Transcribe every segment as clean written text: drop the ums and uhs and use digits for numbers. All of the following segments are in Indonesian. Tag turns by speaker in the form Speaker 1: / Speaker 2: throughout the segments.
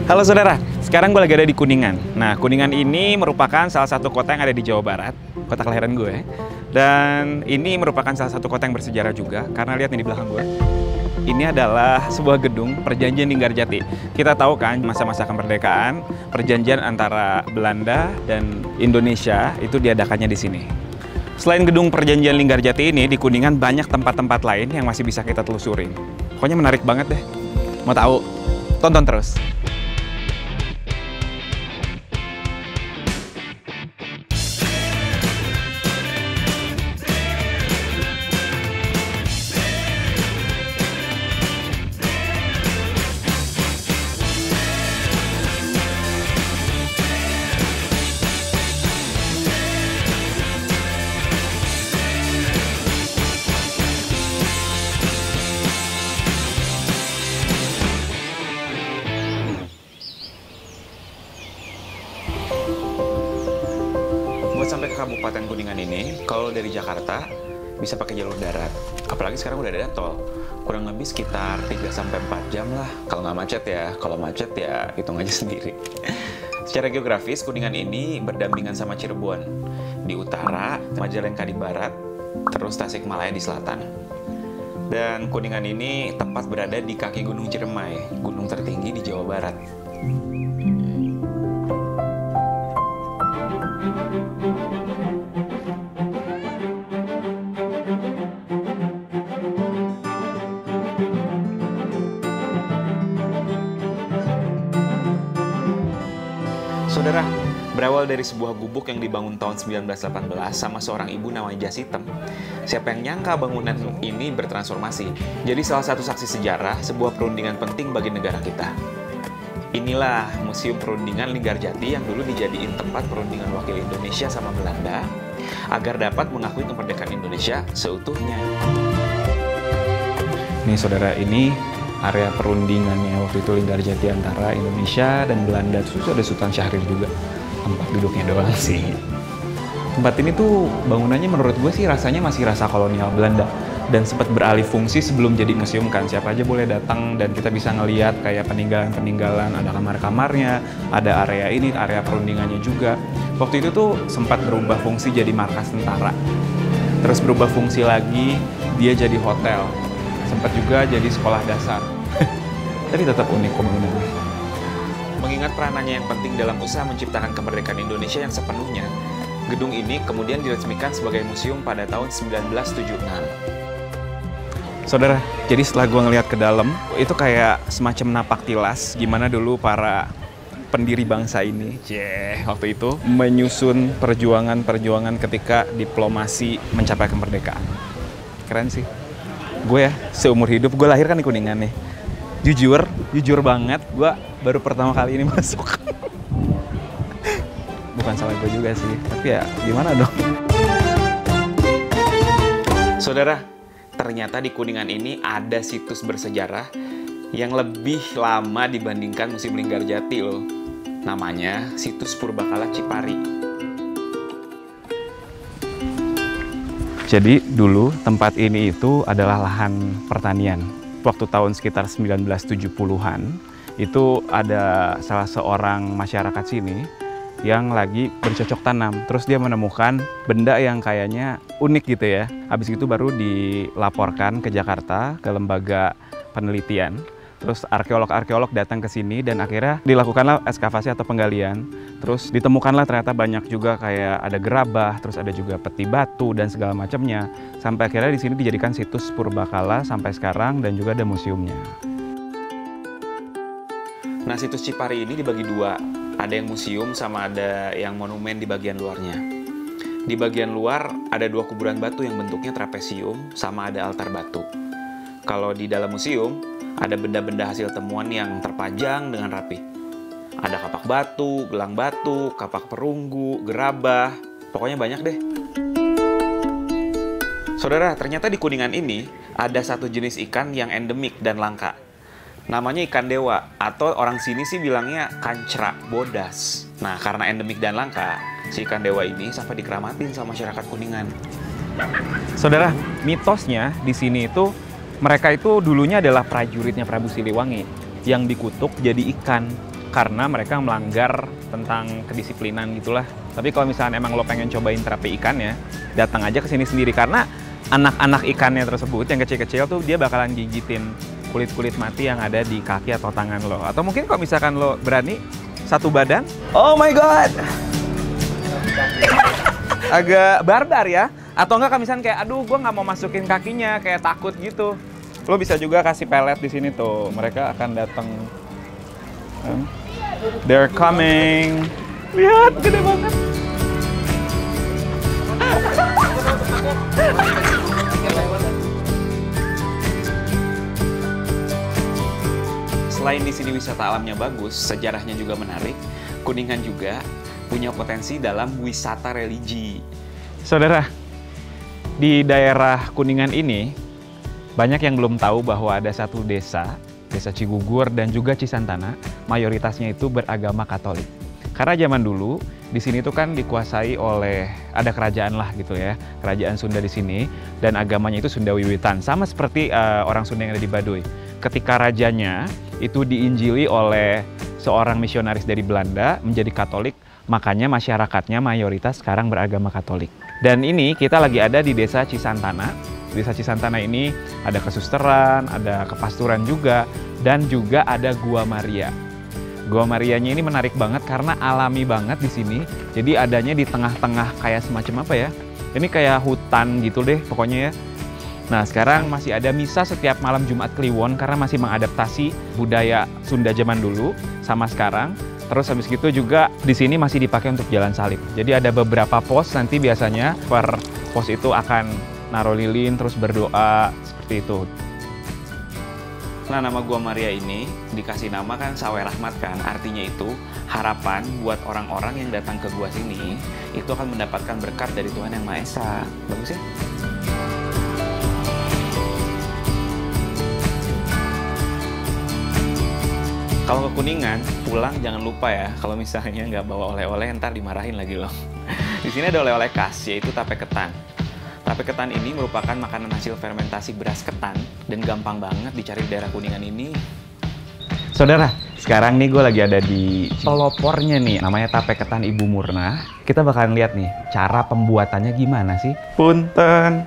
Speaker 1: Halo saudara, sekarang gue lagi ada di Kuningan. Nah, Kuningan ini merupakan salah satu kota yang ada di Jawa Barat, kota kelahiran gue. Dan ini merupakan salah satu kota yang bersejarah juga, karena lihat nih di belakang gue. Ini adalah sebuah gedung Perjanjian Linggarjati. Kita tahu kan masa-masa kemerdekaan, perjanjian antara Belanda dan Indonesia itu diadakannya di sini. Selain gedung Perjanjian Linggarjati ini, di Kuningan banyak tempat-tempat lain yang masih bisa kita telusurin. Pokoknya menarik banget deh. Mau tahu? Tonton terus. Buat sampai ke Kabupaten Kuningan ini, kalau dari Jakarta bisa pakai jalur darat. Apalagi sekarang udah ada tol. Kurang lebih sekitar 3-4 jam lah. Kalau nggak macet ya. Kalau macet ya hitung aja sendiri. Secara geografis, Kuningan ini berdampingan sama Cirebon. Di utara, Majalengka di barat, terus Tasikmalaya di selatan. Dan Kuningan ini tepat berada di kaki Gunung Ciremai, gunung tertinggi di Jawa Barat. Saudara, berawal dari sebuah gubuk yang dibangun tahun 1918 sama seorang ibu namanya Jasitem. Siapa yang nyangka bangunan ini bertransformasi jadi salah satu saksi sejarah sebuah perundingan penting bagi negara kita. Inilah Museum Perundingan Linggarjati yang dulu dijadiin tempat perundingan wakil Indonesia sama Belanda agar dapat mengakui kemerdekaan Indonesia seutuhnya. Nih saudara, ini area perundingannya waktu itu Linggarjati antara Indonesia dan Belanda. Terus ada Sultan Syahrir juga, tempat duduknya doang sih. Tempat ini tuh bangunannya menurut gue sih rasanya masih rasa kolonial Belanda dan sempat beralih fungsi sebelum jadi museum kan. Siapa aja boleh datang dan kita bisa ngeliat kayak peninggalan-peninggalan, ada kamar-kamarnya, ada area ini, area perundingannya juga. Waktu itu tuh sempat berubah fungsi jadi markas tentara. Terus berubah fungsi lagi, dia jadi hotel. Sempat juga jadi sekolah dasar. Tapi tetap unik bangunannya. Mengingat peranannya yang penting dalam usaha menciptakan kemerdekaan Indonesia yang sepenuhnya, gedung ini kemudian diresmikan sebagai museum pada tahun 1976. Saudara, jadi setelah gue ngeliat ke dalam, itu kayak semacam napak tilas gimana dulu para pendiri bangsa ini, waktu itu menyusun perjuangan-perjuangan ketika diplomasi mencapai kemerdekaan. Keren sih. Gue ya, seumur hidup, gue lahir kan di Kuningan nih. Jujur banget, gue baru pertama kali ini masuk. Bukan salah gue juga sih, tapi ya gimana dong. Saudara, ternyata di Kuningan ini ada situs bersejarah yang lebih lama dibandingkan Museum Linggarjati loh. Namanya Situs Purbakala Cipari. Jadi dulu tempat ini itu adalah lahan pertanian. Waktu tahun sekitar 1970-an, itu ada salah seorang masyarakat sini yang lagi bercocok tanam. Terus dia menemukan benda yang kayaknya unik gitu ya. Habis itu baru dilaporkan ke Jakarta, ke lembaga penelitian. Terus arkeolog-arkeolog datang ke sini dan akhirnya dilakukanlah ekskavasi atau penggalian. Terus ditemukanlah ternyata banyak juga kayak ada gerabah, terus ada juga peti batu dan segala macamnya. Sampai akhirnya di sini dijadikan situs purbakala sampai sekarang dan juga ada museumnya. Nah, situs Cipari ini dibagi dua. Ada yang museum sama ada yang monumen di bagian luarnya. Di bagian luar ada dua kuburan batu yang bentuknya trapesium sama ada altar batu. Kalau di dalam museum ada benda-benda hasil temuan yang terpajang dengan rapi. Ada kapak batu, gelang batu, kapak perunggu, gerabah, pokoknya banyak deh. Saudara, ternyata di Kuningan ini ada satu jenis ikan yang endemik dan langka. Namanya ikan dewa, atau orang sini sih bilangnya kancra bodas. Nah, karena endemik dan langka, si ikan dewa ini sampai dikeramatin sama masyarakat Kuningan. Saudara, mitosnya di sini itu mereka itu dulunya adalah prajuritnya Prabu Siliwangi yang dikutuk jadi ikan karena mereka melanggar tentang kedisiplinan gitulah. Tapi kalau misalnya emang lo pengen cobain terapi ikannya, datang aja ke sini sendiri karena anak-anak ikannya tersebut yang kecil-kecil tuh dia bakalan gigitin kulit-kulit mati yang ada di kaki atau tangan lo. Atau mungkin kalau misalkan lo berani satu badan, oh my god, agak barbar ya. Atau enggak kalau misalkan kayak, aduh gue nggak mau masukin kakinya, kayak takut gitu. Lo bisa juga kasih pelet di sini tuh, mereka akan datang. They're coming. Lihat, gede banget. Selain di sini wisata alamnya bagus, sejarahnya juga menarik, Kuningan juga punya potensi dalam wisata religi. Saudara, di daerah Kuningan ini banyak yang belum tahu bahwa ada satu desa Cigugur dan juga Cisantana, mayoritasnya itu beragama Katolik. Karena zaman dulu di sini tuh kan dikuasai oleh ada kerajaan lah gitu ya, kerajaan Sunda di sini dan agamanya itu Sunda Wiwitan, sama seperti orang Sunda yang ada di Baduy. Ketika rajanya itu diinjili oleh seorang misionaris dari Belanda menjadi Katolik, makanya masyarakatnya mayoritas sekarang beragama Katolik. Dan ini kita lagi ada di desa Cisantana. Desa Cisantana ini ada kesusteran, ada kepasturan juga, dan juga ada Gua Maria. Gua Marianya ini menarik banget karena alami banget di sini. Jadi adanya di tengah-tengah kayak semacam apa ya? Ini kayak hutan gitu deh pokoknya ya. Nah sekarang masih ada misa setiap malam Jumat Kliwon karena masih mengadaptasi budaya Sunda zaman dulu sama sekarang. Terus habis gitu juga di sini masih dipakai untuk jalan salib. Jadi ada beberapa pos nanti biasanya per pos itu akan naruh lilin terus berdoa seperti itu. Nah nama Gua Maria ini dikasih nama kan Sawe Rahmat kan, artinya itu harapan buat orang-orang yang datang ke gua sini itu akan mendapatkan berkat dari Tuhan Yang Maha Esa. Bagus ya? Kalau ke Kuningan, pulang jangan lupa ya, kalau misalnya nggak bawa oleh-oleh, ntar dimarahin lagi loh. Di sini ada oleh-oleh khas, yaitu tape ketan. Tape ketan ini merupakan makanan hasil fermentasi beras ketan, dan gampang banget dicari di daerah Kuningan ini. Saudara, sekarang nih gue lagi ada di pelopornya nih, namanya tape ketan Ibu Murna. Kita bakalan lihat nih, cara pembuatannya gimana sih? Punten!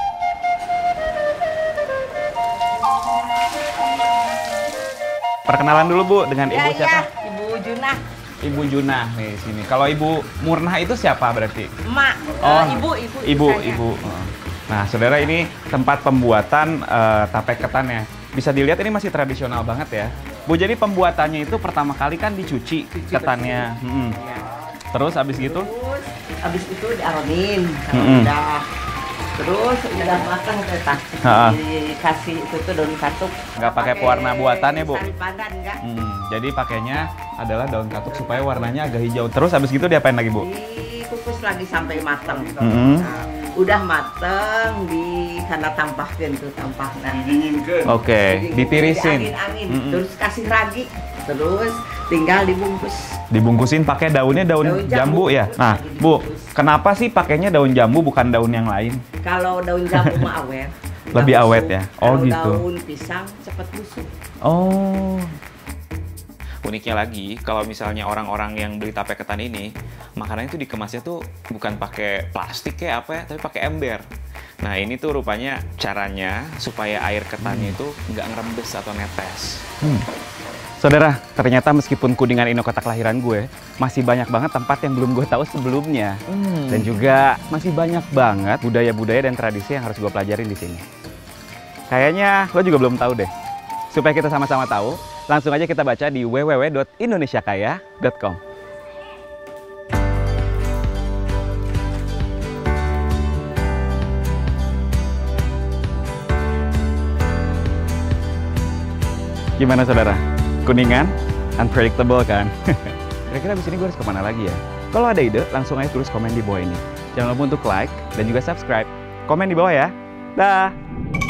Speaker 1: Perkenalan dulu Bu dengan Ibu siapa?
Speaker 2: Ibu Junah.
Speaker 1: Ibu Junah nih sini. Kalau Ibu Murna itu siapa berarti?
Speaker 2: Emak.
Speaker 1: Oh,
Speaker 2: Ibu.
Speaker 1: Nah, saudara ini tempat pembuatan tape ketannya. Bisa dilihat ini masih tradisional banget ya. Bu, jadi pembuatannya itu pertama kali kan dicuci ketannya.
Speaker 2: Ya.
Speaker 1: Terus habis gitu?
Speaker 2: Terus habis itu diaronin. Udah. Terus udah matang tetap dikasih itu tuh daun katuk.
Speaker 1: Nggak pakai pewarna buatan ya Bu?
Speaker 2: Sari padan enggak.
Speaker 1: Jadi pakainya adalah daun katuk supaya warnanya agak hijau. Terus habis gitu diapain lagi Bu?
Speaker 2: Dikukus lagi sampai matang. Nah, udah matang di sana tampahkan tuh tampahkan.
Speaker 1: Oke, ditirisin.
Speaker 2: Angin. Terus kasih ragi. Terus tinggal dibungkus.
Speaker 1: Dibungkusin pakai daunnya daun jambu ya. Nah, Bu, kenapa sih pakainya daun jambu bukan daun yang lain?
Speaker 2: Kalau daun jambu mah awet.
Speaker 1: Lebih awet ya? Oh
Speaker 2: kalau
Speaker 1: gitu.
Speaker 2: Daun pisang cepat busuk.
Speaker 1: Oh. Uniknya lagi, kalau misalnya orang-orang yang beli tape ketan ini, makanannya itu dikemasnya tuh bukan pakai plastik kayak apa ya, tapi pakai ember. Nah ini tuh rupanya caranya supaya air ketannya itu nggak ngerembes atau netes. Saudara, ternyata meskipun Kuningan ini kota kelahiran gue, masih banyak banget tempat yang belum gue tahu sebelumnya. Dan juga masih banyak banget budaya-budaya dan tradisi yang harus gue pelajarin di sini. Kayaknya lo juga belum tahu deh. Supaya kita sama-sama tahu, langsung aja kita baca di www.indonesiakaya.com. Gimana saudara? Kuningan? Unpredictable kan? Kira-kira abis ini gue harus kemana lagi ya? Kalau ada ide, langsung aja tulis komen di bawah ini. Jangan lupa untuk like dan juga subscribe. Komen di bawah ya. Dah!